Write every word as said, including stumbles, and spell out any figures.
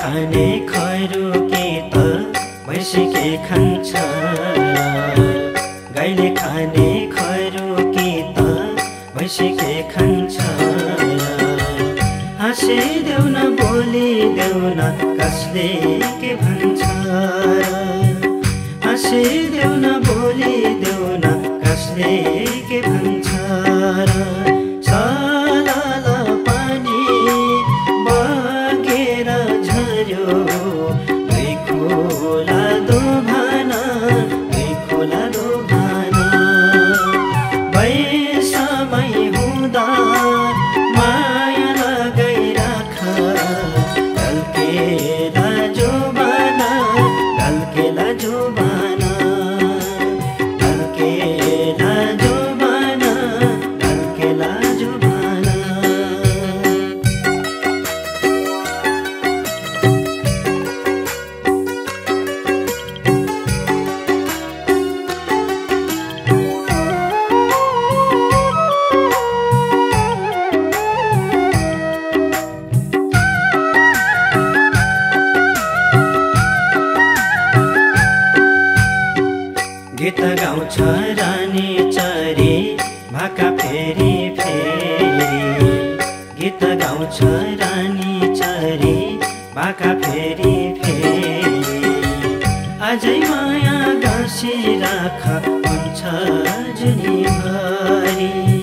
खाने खैरो के त भैँसीके खान्छ गाईले खाने खैरो के त भैँसीके खान्छ हाँसिदेऊ न बोलिदेऊ न कसले के भन्छ हाँसिदेऊ न बोलिदेऊ न कसले के भन्छ सलल पानी बगेर झर्यो दुई खोला दोभाना दुई खोला दोभाना भए समय हुँदा माया लगाइराख ढल्केला जोबाना ढल्केला जोबाना ढल्केला जोबाना ढल्केला जोबाना गीत गाउँछ रानी चरी भाका फेरि फेरि गीत गाउँछ रानी चरी भाका फेरि फेरि अझै माया गाँसिराख हुन्छ जुनी भरि।